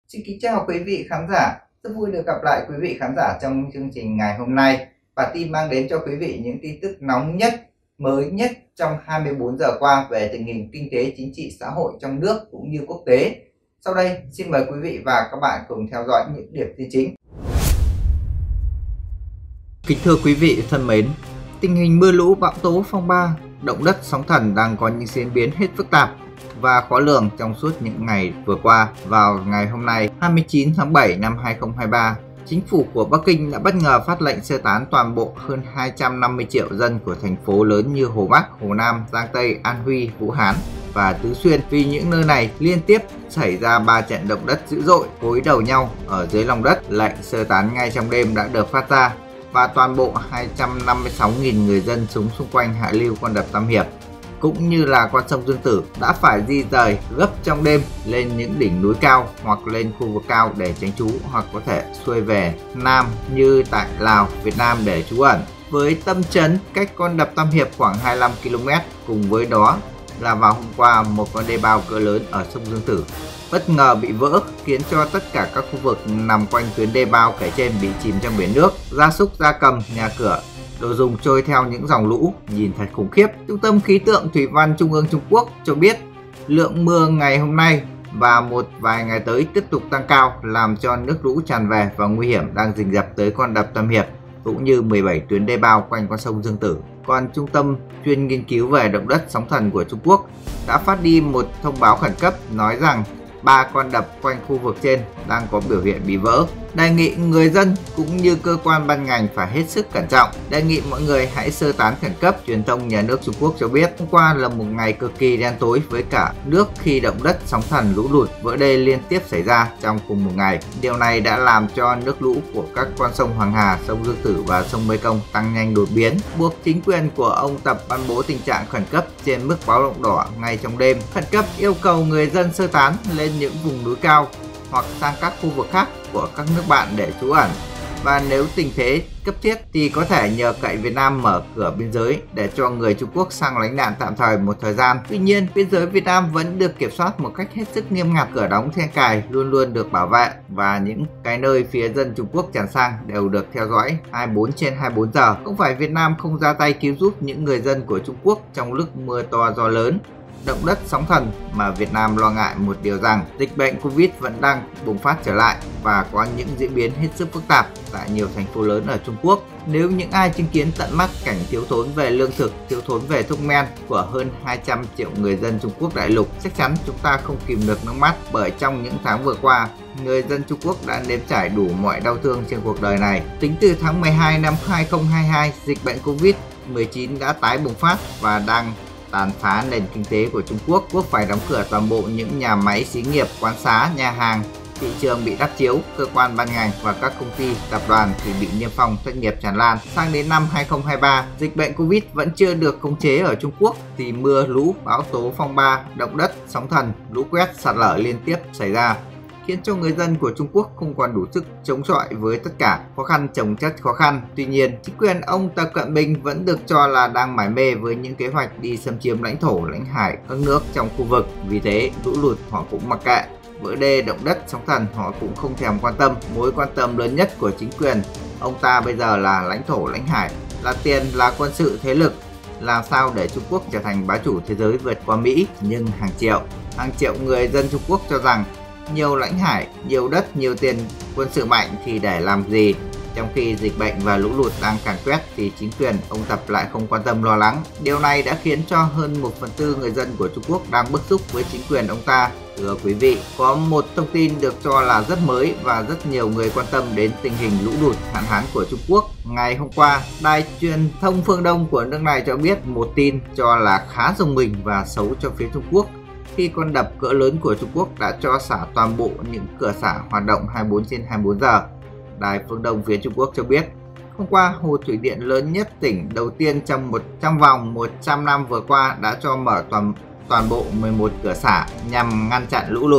Xin kính chào quý vị khán giả, rất vui được gặp lại quý vị khán giả trong chương trình ngày hôm nay. Bản tin mang đến cho quý vị những tin tức nóng nhất, mới nhất trong 24 giờ qua về tình hình kinh tế, chính trị, xã hội trong nước cũng như quốc tế. Sau đây, xin mời quý vị và các bạn cùng theo dõi những điểm tin chính. Kính thưa quý vị thân mến, tình hình mưa lũ, bão tố, phong ba, động đất, sóng thần đang có những diễn biến hết phức tạp và khó lường trong suốt những ngày vừa qua. Vào ngày hôm nay 29 tháng 7 năm 2023, chính phủ của Bắc Kinh đã bất ngờ phát lệnh sơ tán toàn bộ hơn 250 triệu dân của thành phố lớn như Hồ Bắc, Hồ Nam, Giang Tây, An Huy, Vũ Hán và Tứ Xuyên, vì những nơi này liên tiếp xảy ra 3 trận động đất dữ dội gối đầu nhau ở dưới lòng đất. Lệnh sơ tán ngay trong đêm đã được phát ra và toàn bộ 256.000 người dân sống xung quanh hạ lưu con đập Tam Hiệp cũng như là con sông Dương Tử đã phải di rời gấp trong đêm lên những đỉnh núi cao hoặc lên khu vực cao để tránh trú, hoặc có thể xuôi về Nam như tại Lào, Việt Nam để trú ẩn. Với tâm trấn cách con đập Tam Hiệp khoảng 25 km, cùng với đó là vào hôm qua một con đê bao cỡ lớn ở sông Dương Tử bất ngờ bị vỡ, khiến cho tất cả các khu vực nằm quanh tuyến đê bao kể trên bị chìm trong biển nước. Gia súc, gia cầm, nhà cửa, đồ dùng trôi theo những dòng lũ, nhìn thật khủng khiếp. Trung tâm Khí tượng Thủy văn Trung ương Trung Quốc cho biết lượng mưa ngày hôm nay và một vài ngày tới tiếp tục tăng cao, làm cho nước lũ tràn về và nguy hiểm đang rình rập tới con đập Tam Hiệp cũng như 17 tuyến đê bao quanh con sông Dương Tử. Còn Trung tâm chuyên nghiên cứu về động đất sóng thần của Trung Quốc đã phát đi một thông báo khẩn cấp nói rằng 3 con đập quanh khu vực trên đang có biểu hiện bị vỡ. Đề nghị người dân cũng như cơ quan ban ngành phải hết sức cẩn trọng. Đề nghị mọi người hãy sơ tán khẩn cấp. Truyền thông nhà nước Trung Quốc cho biết hôm qua là một ngày cực kỳ đen tối với cả nước khi động đất, sóng thần, lũ lụt, vỡ đê liên tiếp xảy ra trong cùng một ngày. Điều này đã làm cho nước lũ của các con sông Hoàng Hà, sông Dương Tử và sông Mekong tăng nhanh đột biến, buộc chính quyền của ông Tập ban bố tình trạng khẩn cấp trên mức báo động đỏ ngay trong đêm. Khẩn cấp yêu cầu người dân sơ tán lên những vùng núi cao hoặc sang các khu vực khác của các nước bạn để trú ẩn, và nếu tình thế cấp thiết thì có thể nhờ cậy Việt Nam mở cửa biên giới để cho người Trung Quốc sang lánh nạn tạm thời một thời gian. Tuy nhiên, biên giới Việt Nam vẫn được kiểm soát một cách hết sức nghiêm ngặt, cửa đóng then cài luôn luôn được bảo vệ, và những cái nơi phía dân Trung Quốc tràn sang đều được theo dõi 24/24 giờ. Không phải Việt Nam không ra tay cứu giúp những người dân của Trung Quốc trong lúc mưa to gió lớn, động đất, sóng thần, mà Việt Nam lo ngại một điều rằng dịch bệnh Covid vẫn đang bùng phát trở lại và có những diễn biến hết sức phức tạp tại nhiều thành phố lớn ở Trung Quốc. Nếu những ai chứng kiến tận mắt cảnh thiếu thốn về lương thực, thiếu thốn về thuốc men của hơn 200 triệu người dân Trung Quốc đại lục, chắc chắn chúng ta không kìm được nước mắt, bởi trong những tháng vừa qua, người dân Trung Quốc đã nếm trải đủ mọi đau thương trên cuộc đời này. Tính từ tháng 12 năm 2022, dịch bệnh Covid-19 đã tái bùng phát và đang tàn phá nền kinh tế của Trung Quốc. Quốc phải đóng cửa toàn bộ những nhà máy, xí nghiệp, quán xá, nhà hàng, thị trường bị đắp chiếu, cơ quan ban ngành và các công ty, tập đoàn thì bị niêm phong, thất nghiệp tràn lan. Sang đến năm 2023, dịch bệnh Covid vẫn chưa được khống chế ở Trung Quốc thì mưa lũ, bão tố, phong ba, động đất, sóng thần, lũ quét, sạt lở liên tiếp xảy ra, khiến cho người dân của Trung Quốc không còn đủ sức chống chọi với tất cả khó khăn chồng chất khó khăn. Tuy nhiên, chính quyền ông Tập Cận Bình vẫn được cho là đang mải mê với những kế hoạch đi xâm chiếm lãnh thổ, lãnh hải các nước trong khu vực. Vì thế, lũ lụt họ cũng mặc kệ, vỡ đê, động đất, sóng thần họ cũng không thèm quan tâm. Mối quan tâm lớn nhất của chính quyền ông ta bây giờ là lãnh thổ, lãnh hải, là tiền, là quân sự, thế lực. Làm sao để Trung Quốc trở thành bá chủ thế giới vượt qua Mỹ. Nhưng hàng triệu người dân Trung Quốc cho rằng nhiều lãnh hải, nhiều đất, nhiều tiền, quân sự mạnh thì để làm gì? Trong khi dịch bệnh và lũ lụt đang càn quét thì chính quyền ông Tập lại không quan tâm lo lắng. Điều này đã khiến cho hơn 1/4 người dân của Trung Quốc đang bức xúc với chính quyền ông ta. Thưa quý vị, có một thông tin được cho là rất mới và rất nhiều người quan tâm đến tình hình lũ lụt, hạn hán của Trung Quốc. Ngày hôm qua, đài truyền thông Phương Đông của nước này cho biết một tin cho là khá rùng mình và xấu cho phía Trung Quốc, khi con đập cỡ lớn của Trung Quốc đã cho xả toàn bộ những cửa xả hoạt động 24/24 giờ. Đài Phương Đông phía Trung Quốc cho biết, hôm qua hồ thủy điện lớn nhất tỉnh đầu tiên trong vòng 100 năm vừa qua đã cho mở toàn bộ 11 cửa xả nhằm ngăn chặn lũ lụt.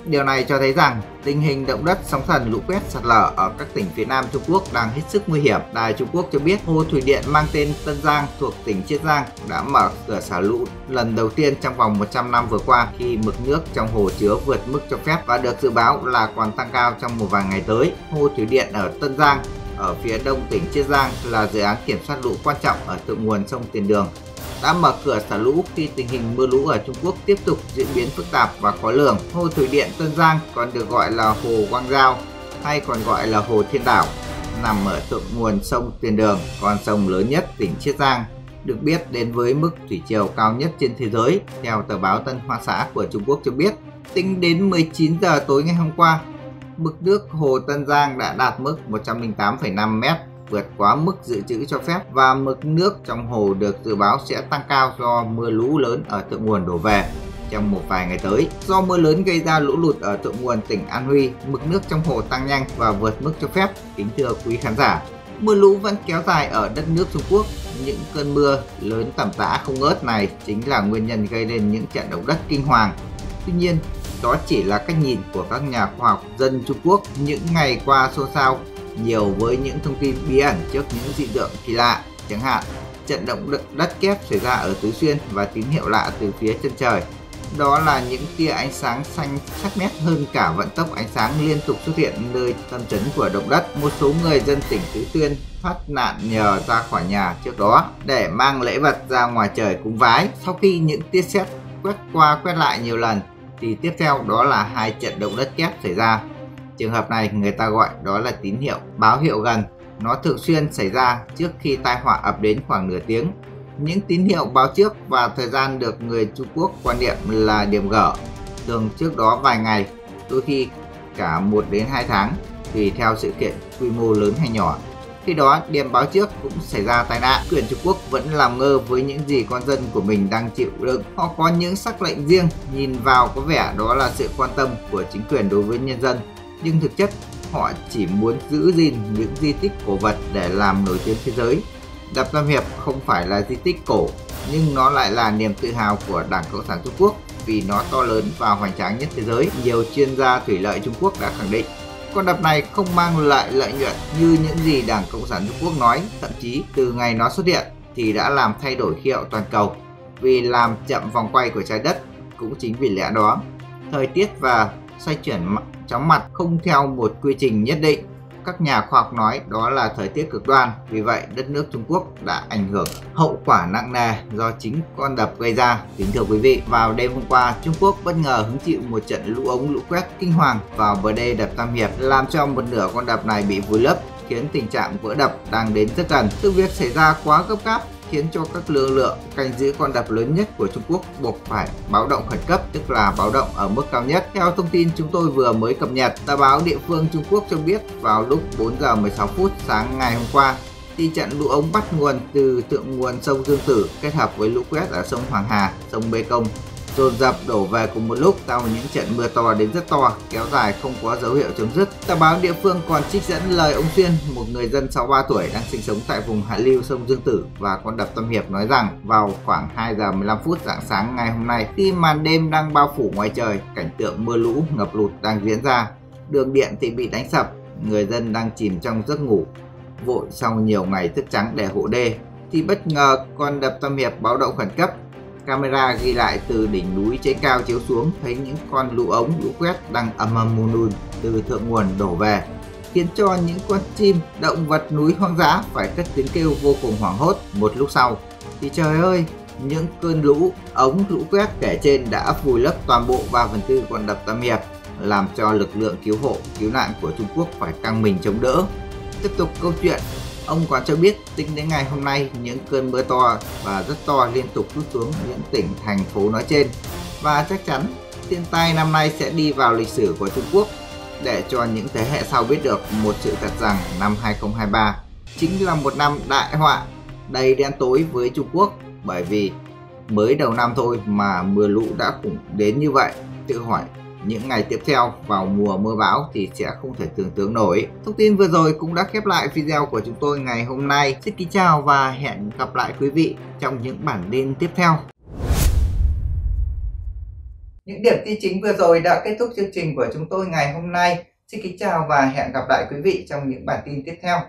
Điều này cho thấy rằng tình hình động đất, sóng thần, lũ quét, sạt lở ở các tỉnh phía Nam Trung Quốc đang hết sức nguy hiểm. Đài Trung Quốc cho biết hồ thủy điện mang tên Tân Giang thuộc tỉnh Chiết Giang đã mở cửa xả lũ lần đầu tiên trong vòng 100 năm vừa qua khi mực nước trong hồ chứa vượt mức cho phép và được dự báo là còn tăng cao trong một vài ngày tới. Hồ thủy điện ở Tân Giang ở phía đông tỉnh Chiết Giang là dự án kiểm soát lũ quan trọng ở thượng nguồn sông Tiền Đường, đã mở cửa xả lũ khi tình hình mưa lũ ở Trung Quốc tiếp tục diễn biến phức tạp và khó lường. Hồ thủy điện Tân Giang còn được gọi là hồ Quang Giao hay còn gọi là hồ Thiên Đảo, nằm ở thượng nguồn sông Tiền Đường, con sông lớn nhất tỉnh Chiết Giang, được biết đến với mức thủy triều cao nhất trên thế giới. Theo tờ báo Tân Hoa Xã của Trung Quốc cho biết, tính đến 19 giờ tối ngày hôm qua, mực nước hồ Tân Giang đã đạt mức 108,5 m, vượt quá mức dự trữ cho phép và mực nước trong hồ được dự báo sẽ tăng cao do mưa lũ lớn ở thượng nguồn đổ về trong một vài ngày tới. Do mưa lớn gây ra lũ lụt ở thượng nguồn tỉnh An Huy, mực nước trong hồ tăng nhanh và vượt mức cho phép. Kính thưa quý khán giả, mưa lũ vẫn kéo dài ở đất nước Trung Quốc. Những cơn mưa lớn tầm tã không ngớt này chính là nguyên nhân gây nên những trận động đất kinh hoàng. Tuy nhiên, đó chỉ là cách nhìn của các nhà khoa học dân Trung Quốc những ngày qua xôn xao nhiều với những thông tin bí ẩn trước những dị tượng kỳ lạ, chẳng hạn trận động đất kép xảy ra ở Tứ Xuyên và tín hiệu lạ từ phía chân trời. Đó là những tia ánh sáng xanh sắc nét hơn cả vận tốc ánh sáng liên tục xuất hiện nơi tâm chấn của động đất. Một số người dân tỉnh Tứ Xuyên thoát nạn nhờ ra khỏi nhà trước đó để mang lễ vật ra ngoài trời cúng vái. Sau khi những tia sét quét qua quét lại nhiều lần thì tiếp theo đó là 2 trận động đất kép xảy ra. Trường hợp này người ta gọi đó là tín hiệu báo hiệu gần. Nó thường xuyên xảy ra trước khi tai họa ập đến khoảng nửa tiếng. Những tín hiệu báo trước và thời gian được người Trung Quốc quan niệm là điểm gở, thường trước đó vài ngày, đôi khi cả 1 đến 2 tháng, tùy theo sự kiện quy mô lớn hay nhỏ. Khi đó, điểm báo trước cũng xảy ra tai nạn. Quyền Trung Quốc vẫn làm ngơ với những gì con dân của mình đang chịu đựng. Họ có những sắc lệnh riêng, nhìn vào có vẻ đó là sự quan tâm của chính quyền đối với nhân dân. Nhưng thực chất, họ chỉ muốn giữ gìn những di tích cổ vật để làm nổi tiếng thế giới. Đập Tam Hiệp không phải là di tích cổ, nhưng nó lại là niềm tự hào của Đảng Cộng sản Trung Quốc vì nó to lớn và hoành tráng nhất thế giới. Nhiều chuyên gia thủy lợi Trung Quốc đã khẳng định con đập này không mang lại lợi nhuận như những gì Đảng Cộng sản Trung Quốc nói. Thậm chí từ ngày nó xuất hiện thì đã làm thay đổi khí hậu toàn cầu vì làm chậm vòng quay của trái đất. Cũng chính vì lẽ đó, thời tiết và xoay chuyển chóng mặt không theo một quy trình nhất định. Các nhà khoa học nói đó là thời tiết cực đoan, vì vậy đất nước Trung Quốc đã ảnh hưởng hậu quả nặng nề do chính con đập gây ra. Kính thưa quý vị, vào đêm hôm qua, Trung Quốc bất ngờ hứng chịu một trận lũ ống lũ quét kinh hoàng vào bờ đê đập Tam Hiệp, làm cho một nửa con đập này bị vùi lấp, khiến tình trạng vỡ đập đang đến rất gần. Sự việc xảy ra quá gấp gáp khiến cho các lực lượng canh giữ con đập lớn nhất của Trung Quốc buộc phải báo động khẩn cấp, tức là báo động ở mức cao nhất. Theo thông tin chúng tôi vừa mới cập nhật, tờ báo địa phương Trung Quốc cho biết vào lúc 4 giờ 16 phút sáng ngày hôm qua, thì trận lũ ống bắt nguồn từ thượng nguồn sông Dương Tử kết hợp với lũ quét ở sông Hoàng Hà, sông Mê Công dồn dập đổ về cùng một lúc sau những trận mưa to đến rất to kéo dài không có dấu hiệu chấm dứt. Tờ báo địa phương còn trích dẫn lời ông Xuyên, một người dân 63 tuổi đang sinh sống tại vùng hạ lưu sông Dương Tử và con đập Tam Hiệp, nói rằng vào khoảng 2 giờ 15 phút rạng sáng ngày hôm nay, khi màn đêm đang bao phủ ngoài trời, cảnh tượng mưa lũ ngập lụt đang diễn ra, đường điện thì bị đánh sập, người dân đang chìm trong giấc ngủ vội sau nhiều ngày thức trắng để hộ đê thì bất ngờ con đập Tam Hiệp báo động khẩn cấp. Camera ghi lại từ đỉnh núi trên cao chiếu xuống thấy những con lũ ống lũ quét đang ầm ầm từ thượng nguồn đổ về, khiến cho những con chim, động vật núi hoang dã phải cất tiếng kêu vô cùng hoảng hốt. Một lúc sau thì trời ơi, những cơn lũ ống lũ quét kể trên đã vùi lấp toàn bộ 3/4 con đập Tam Hiệp, làm cho lực lượng cứu hộ cứu nạn của Trung Quốc phải căng mình chống đỡ. Tiếp tục câu chuyện, ông còn cho biết tính đến ngày hôm nay, những cơn mưa to và rất to liên tục trút xuống những tỉnh thành phố nói trên, và chắc chắn thiên tai năm nay sẽ đi vào lịch sử của Trung Quốc để cho những thế hệ sau biết được một sự thật rằng năm 2023 chính là một năm đại họa đầy đen tối với Trung Quốc, bởi vì mới đầu năm thôi mà mưa lũ đã khủng đến như vậy. Tự hỏi những ngày tiếp theo vào mùa mưa bão thì sẽ không thể tưởng tượng nổi. Thông tin vừa rồi cũng đã khép lại video của chúng tôi ngày hôm nay. Xin kính chào và hẹn gặp lại quý vị trong những bản tin tiếp theo. Những điểm tin chính vừa rồi đã kết thúc chương trình của chúng tôi ngày hôm nay. Xin kính chào và hẹn gặp lại quý vị trong những bản tin tiếp theo.